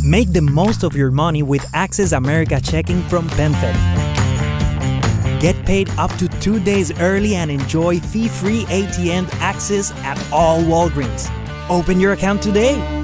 Make the most of your money with Access America Checking from PenFed. Get paid up to 2 days early and enjoy fee-free ATM access at all Walgreens. Open your account today.